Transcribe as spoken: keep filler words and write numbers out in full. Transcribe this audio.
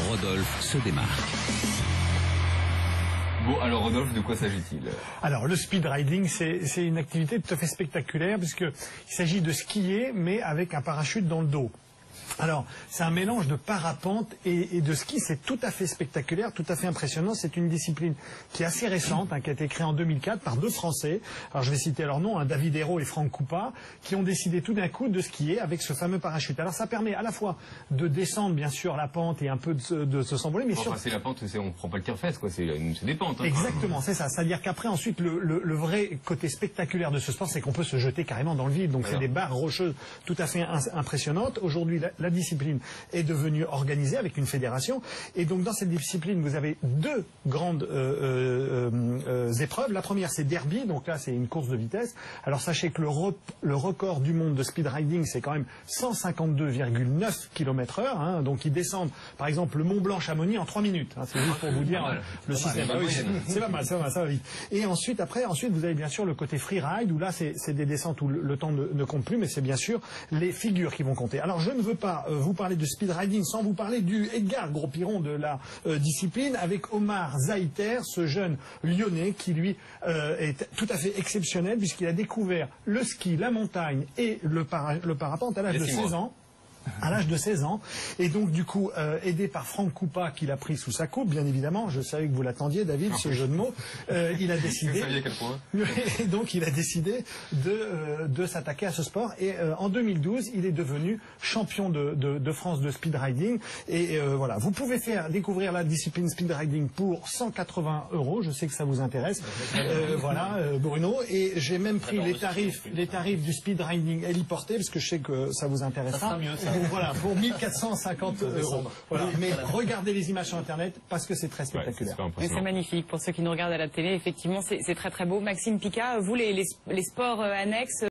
Rodolphe se démarque. Bon, alors Rodolphe, de quoi s'agit-il? Alors, le speed riding, c'est une activité tout à fait spectaculaire puisqu'il s'agit de skier, mais avec un parachute dans le dos. Alors, c'est un mélange de parapente et, et de ski, c'est tout à fait spectaculaire, tout à fait impressionnant. C'est une discipline qui est assez récente, hein, qui a été créée en deux mille quatre par deux Français. Alors, je vais citer leur nom, hein, David Hérault et Franck Coupa, qui ont décidé tout d'un coup de skier avec ce fameux parachute. Alors, ça permet à la fois de descendre, bien sûr, la pente et un peu de se, de se s'envoler, mais enfin, surtout... c'est la pente, on ne prend pas le tire-fesse, quoi, c'est des pentes. Hein. Exactement, c'est ça. C'est-à-dire qu'après, ensuite, le, le, le vrai côté spectaculaire de ce sport, c'est qu'on peut se jeter carrément dans le vide. Donc, c'est des barres rocheuses tout à fait impressionnantes. Aujourd'hui, la, la discipline est devenue organisée avec une fédération. Et donc, dans cette discipline, vous avez deux grandes euh, euh, euh, épreuves. La première, c'est derby. Donc là, c'est une course de vitesse. Alors, sachez que le, re le record du monde de speed riding, c'est quand même cent cinquante-deux virgule neuf kilomètres heure. Hein. Donc, ils descendent, par exemple, le Mont Blanc-Chamonix en trois minutes. Hein. C'est juste pour vous dire hein, le système. C'est pas mal, ça va, ça va vite. Et ensuite, après, ensuite, vous avez bien sûr le côté freeride, où là, c'est des descentes où le, le temps ne, ne compte plus, mais c'est bien sûr les figures qui vont compter. Alors, je ne veux pas euh, vous parler de speed riding sans vous parler du Edgar Gros-Piron de la euh, discipline, avec Omar Zaïter, ce jeune lyonnais qui, lui, euh, est tout à fait exceptionnel, puisqu'il a découvert le ski, la montagne et le, para le parapente à l'âge de seize ans. À l'âge de seize ans, et donc du coup euh, aidé par Franck Coupa qui l'a pris sous sa coupe, bien évidemment, je savais que vous l'attendiez David, ce jeu de mots, euh, il a décidé, vous saviez quel point. Et donc il a décidé de, euh, de s'attaquer à ce sport, et euh, en deux mille douze il est devenu champion de, de, de France de speed riding, et euh, voilà, vous pouvez faire découvrir la discipline speed riding pour cent quatre-vingts euros, je sais que ça vous intéresse, euh, voilà euh, Bruno, et j'ai même pris les tarifs, les tarifs du speed riding héliporté, parce que je sais que ça vous intéressera. Pour, voilà, pour mille quatre cent cinquante euros. Voilà. Mais regardez les images sur Internet parce que c'est très spectaculaire. Ouais, c'est magnifique. Pour ceux qui nous regardent à la télé, effectivement, c'est très très beau. Maxime Picat, vous, les, les, les sports annexes...